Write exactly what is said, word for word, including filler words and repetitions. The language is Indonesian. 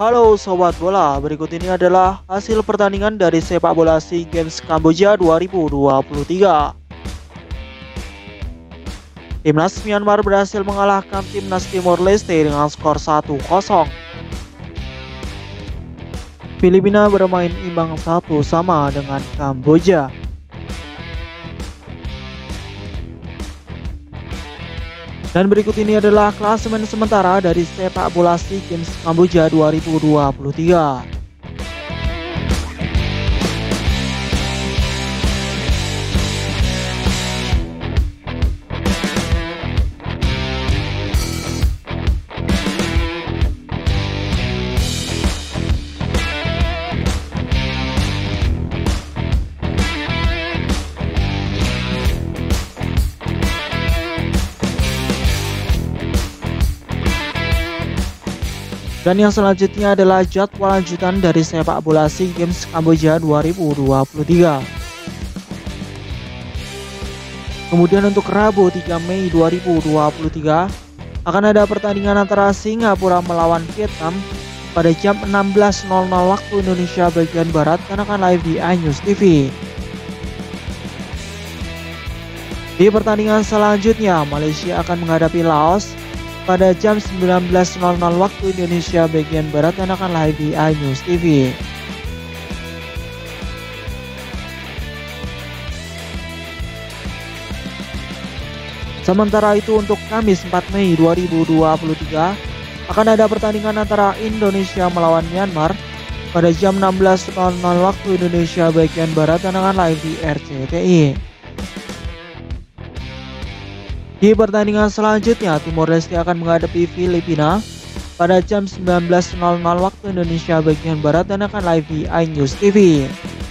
Halo Sobat Bola, berikut ini adalah hasil pertandingan dari sepak bola SEA Games Kamboja dua ribu dua puluh tiga. Timnas Myanmar berhasil mengalahkan Timnas Timor Leste dengan skor satu kosong. Filipina bermain imbang satu sama dengan Kamboja. Dan berikut ini adalah klasemen sementara dari sepak bola SEA Games Kamboja dua ribu dua puluh tiga. Dan yang selanjutnya adalah jadwal lanjutan dari sepak bola SEA Games Kamboja dua ribu dua puluh tiga. Kemudian untuk Rabu tiga Mei dua ribu dua puluh tiga akan ada pertandingan antara Singapura melawan Vietnam pada jam enam belas nol nol waktu Indonesia bagian Barat dan akan live di iNews T V. Di pertandingan selanjutnya, Malaysia akan menghadapi Laos pada jam sembilan belas nol nol waktu Indonesia bagian Barat dan akan live di iNews T V. Sementara itu untuk Kamis empat Mei dua ribu dua puluh tiga akan ada pertandingan antara Indonesia melawan Myanmar pada jam enam belas nol nol waktu Indonesia bagian Barat dan akan live di R C T I. Di pertandingan selanjutnya, Timor Leste akan menghadapi Filipina pada jam sembilan belas nol nol waktu Indonesia bagian Barat dan akan live di iNews T V.